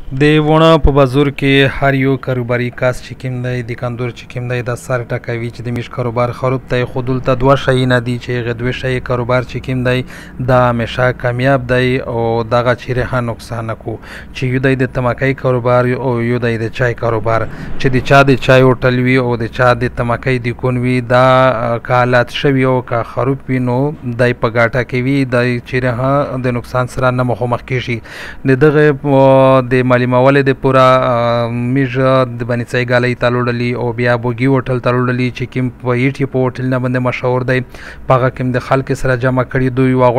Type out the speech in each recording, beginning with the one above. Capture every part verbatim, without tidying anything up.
د ونه په بازار کې هر یو کاروباري کس چې کوم دی دکاندار چې کوم دی د سر ټکوي چې د میش کاروبار خراب دی خو دلته دوه شی نه دي چې هغه دوه شی کاروبار چې کوم دی دا همیشه کامیاب دی او دغه چیرې ها نقصان نکو چې یو دی د تماکۍ کاروبار او یو دی د چای کاروبار چې د چا د چای هوټل وي او د چا د تماکۍ دکان وي دا که حالات شوي او که خراب وي نو دی په ګاټه کې وي دی چیرې ها د نقصان سره نه مخامخ کېږي د دغه د معلومولې د پورا میژ د بنیڅۍ ګالۍ ته لوړلي او بیا بوګي هوټل ته لوړلي چې کوم په ایټي په هوټل نه باندې مشهور دی په هغه کوم د خلک سره جمع کړي دوی یوه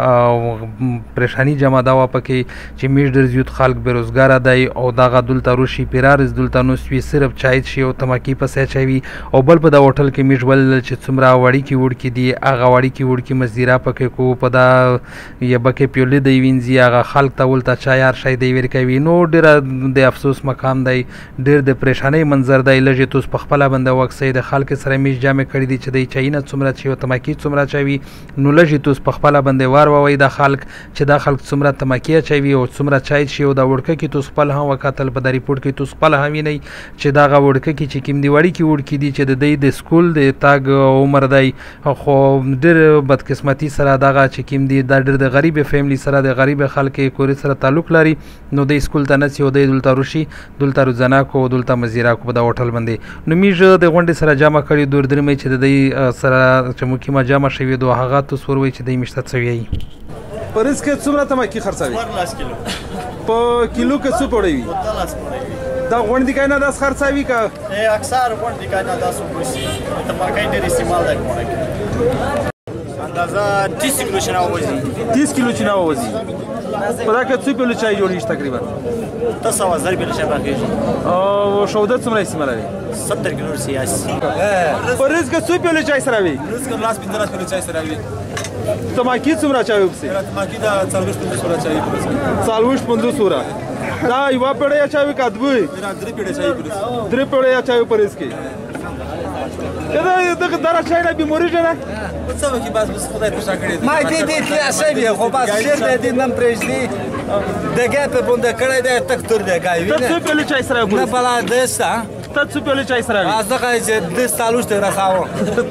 غوټه پریشاني جمع ده وه پکې چې میژ ډېر زیات خلک بېروزګاره دی او دغه دلته روشي پیرارز دلته نوسوي صرف چای څښي او تماکي پسې اچوي او بل په دا هوټل کې میژ ولل چې څومره وړیکې وړکې دي هغه وړیکې وړکې مزدیرا پکې کو په دا یبکې پیولې دی وینځي هغه خلک ته ولته چای هر شی دی ورکوي نو ډېر د افسوس مقام دی ډېر د پریشانۍ منظر دی لږې توس په خپله باندې وکسئ د خلکو سره میش جامې کړي دي چې دی چای نه څومره څښي او تماکي څومره اچوي نو لږې توس په خپله باندې وار ووئ دا خلک چې دا خلک څومره تماکي اچوي او څومره چای څښي او دا وړکه کې توس خپل هم وکتل په دا ریپورټ کې توس خپله هم وینئ چې دغه وړکه کې چې کوم دي وړیکې وړکې دي چې د دی د سکول د تګ عمر دی خو ډېر بدقسمتي سره دغه چې کوم دي دا ډېر د غریبې فیملي سره د غریبې خلکې کورې سره تعلق لري نو دی سکول ته نڅي او دی دلته روشي دلته روزانه کو دلته مزیرا کو په دا هوټل باندې نو میژ د غونډې سره جمع کړي دور درمۍ چې د دی سره چې مقیمه جمع شوي دو هغه توس وروي چې دی میشته څه ویایي په ورځ کې څومره تماکي خرڅوي په کیلو کې څو پوړوي دا غونډې کې نه داس خرڅوي که اکثر غونډې کې نه داس وګورئ تماکۍ ډېر استعمال دی غونډه اندازه تیس کیلو چنه ووځي تیس کیلو چنه ووځي په دا کې څو پیلو چای جوړېږي تقریبا ته سوه زر پیلو چای پاکېږي او شوده څومره استعمالوي ستر کیلو سیاسي په ورځ کې څو پیلو چای سره وي ورځ کې لاس پنځلس پیلو چای سره وي تماکي څومره چای وپسې تماکي دا څلوېښت پنځوس وره چای وپسې څلوېښت پنځوس وره دا یوه پیړۍ اچوي که دوی درې پیړۍ چای وپسې درې پیړۍ اچوي په ورځ کې دغه دره چای نه بیماریږي نه څه وکړي بس بس خدای تشا کړی ما دې دې تلیا شوي خو بس ژر دی دې نن پرېږدي د ګای په بونده کړی دی تک تور دی ګای ته څو پیلو چای سره نه بلا دسته ته څو پیلو چای سره وي دغه چې دس څلوېښت رساوه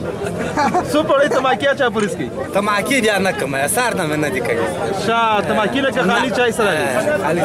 څو پیړۍ تماکي اچوي په ورځ کې تماکي بیا نه کوم سار نه مې نه دي کوي ښه تماکي لکه خالي چای سره وي خالي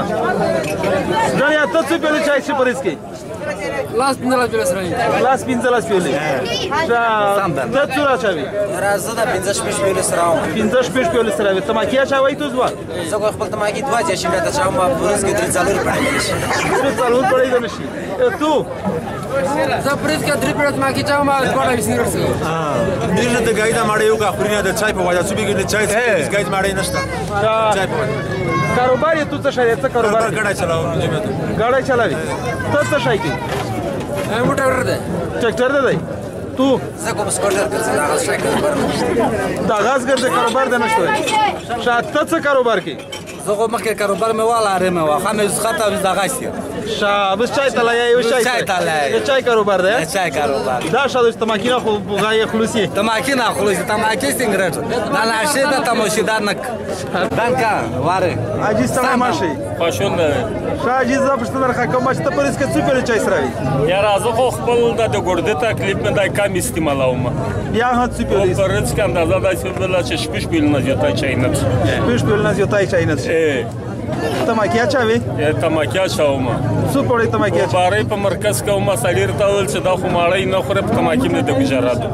ښه ګڼیا ته څو پیلو چای څښې په ورځ کې لاس پنځلس پیلو سره وي لاس پنځلس پیلې ښه ته څو اچوي زه د پنځه شپېږ پیلو سره وم پنځه شپېږ پیلو سره وي تماکي اچوئ تو دوه زه خو خپل تماکي دوه چې شي راته چاوم په ورځ کې درې څلور پیړۍ شي درې څلور پیړۍ به نه شي تو زه په ورځ کې درې پیړۍ تماکي چاوم دواړه سګرټ څښم میرله د ګای دا ماړی یو کا خوري نه د چای په وجه څو بګې چای څښي ګای ماړی نشته چای په وجه کاروبار یې تو څه شی څه کاروبار ګاډی چلاوم ګاډی چلاوي ته څه شی کوي موټر دی ټریکټر دی تو زه کوم سکوټر ګرځم د هغه شی کاروبار د هغه ګرځې کاروبار دی نشته شاید ته څه کاروبار کوي زه خو مخکې کاروبار مې واله مې وه خامې زخته او دغه شي شا بس چای تلای یو چای چای تلای چای کاروبار دی چای کاروبار دا شاید تماکی نه خو غای خلوصي تماکی نه خلوصي تماکی سیګریټ دا ناشې د تماشیدار نه دانکا واره اجي ستړی ماشي خوشون ده شاجي زه پښتنه راخه کوم چې ته پرېس کې څو پیلو چای سره وي یا راځه خو خپل د ګردې تکلیف مې دا کم استعمالوم بیا هم څو پیلو په ورځ کې اندازه داسې بله چې شپږ پیلو نه زیاتی چای نه څښم شپږ پیلو نه زیاتی چای نه څښم تماکي اچوي تماکي اچوم څو پوړۍ تماکي اچوي بارۍ په مرکز کې ومه سړي ورته وویل چې دا خو ماړی نه خورې په تماکي مې د ګوزاره ده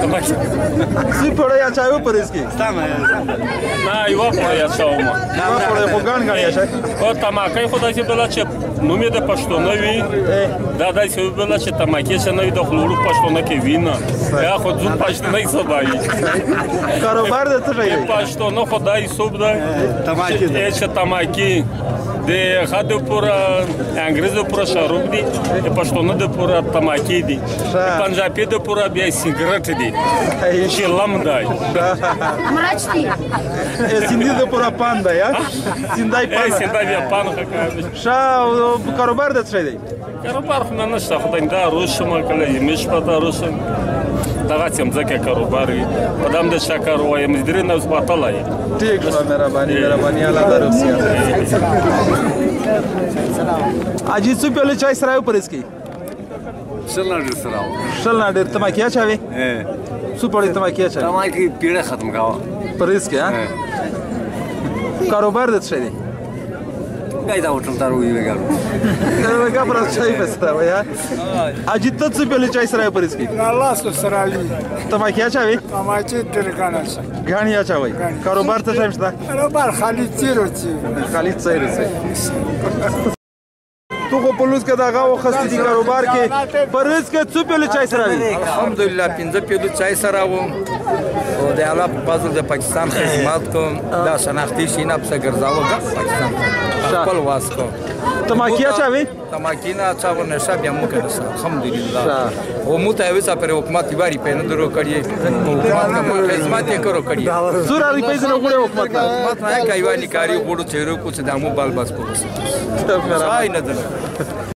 څو پوړۍ اچوي په ورځ کې نه یوه پوړۍ اچوم یوه پوړۍ خو ګڼ ګڼ اچوي او تماکۍ خو داسې بله چې نوم یې د پښتونه وي دا داسې بله چې تماکي چې نه وي د خلوړو پښتونه کې وي نه یا خو ځو پښتنۍ صوبه وي کاروبار د څه شی دی پښتونه خو دا صوب دی چې تماکي د خدو پورا انګریزو پورا شاروب دي د پښتون د پورا تماکی دي د پنجابي د پورا بیا سیګریټ دي چې لم دی مرچ دي سیندي د پورا پان دی یا سیندای پان سیندای بیا پان ښه شا کاروبار د څه دی کاروبار خو نه نشته خدای دا روشم کله یمش پتا روشم دغه چې مځکه کاروبار وي په دام د شکر وایم درې نه وسپاتلای ټیک مهرباني مهرباني الله دې روسیا اجي څو پیاله چای سره یو پرېز کې شل نه ډېر سره شل نه ډېر تماکي اچوي څو پړې تماکي اچوي تماکي پیړه ختم کاوه پرېز کې ها کاروبار د څه دی گاي دا وټل تارو یې وګارو لکه پر چای پستا ویا اجي ته څو پیاله چای سره یو پرېز کې الله سره علي تماکي اچوي تماکي درګانه څه غاڼي اچوي کاروبار څه ټایم شته کاروبار خالي چیرو چی خالد صحیح رسي تو خو پولیس کې دغه وخت دي کاروبار کې پرېز کې څو پیاله چای سره وي الحمدلله پنځه پیاله چای سره وم او د الله په فضل د پاکستان خدمت کوم دا شناختی شینه په ګرځاوه د پاکستان خپل واسکو تماکي اچوي تماکي نه اچاو نشه بیا مو کړه الحمدلله او مو ته وسه پر حکومت واری په نه درو کړی حکومت مو خدمت یې کرو کړی زور علي پیسې نه غوړې حکومت حکومت نه کوي وانی کاری غوړو چیرو کوڅ د مو بال بس کو ځای نه ده